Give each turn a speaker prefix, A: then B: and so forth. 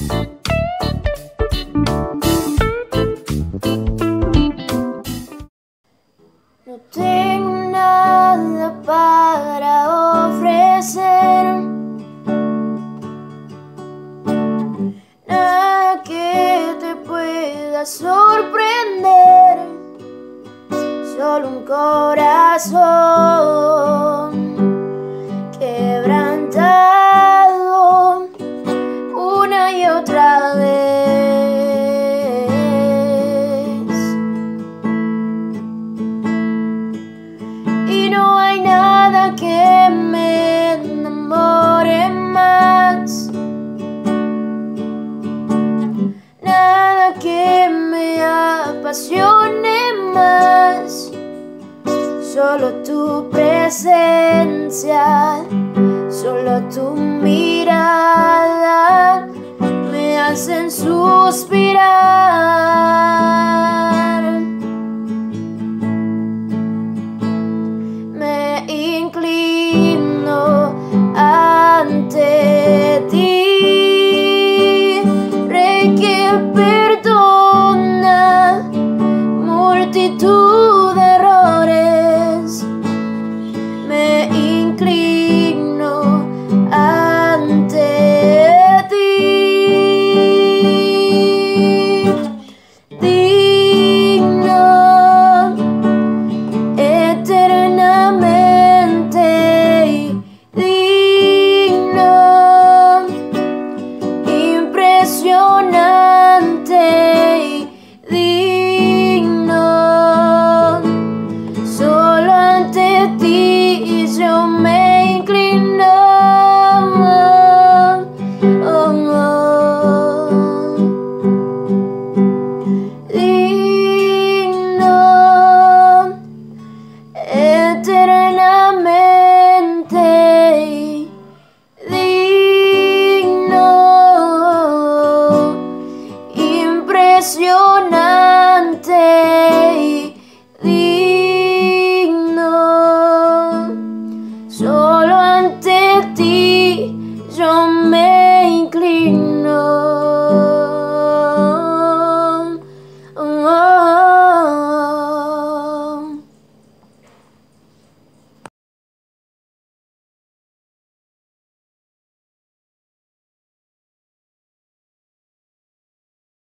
A: No tengo nada para ofrecer, nada que te pueda sorprender, solo un corazón quebrantado una y otra vez. Y no hay nada que me enamore más, nada que me apasione más, solo tu presencia, solo tu mirada me hacen suspirar.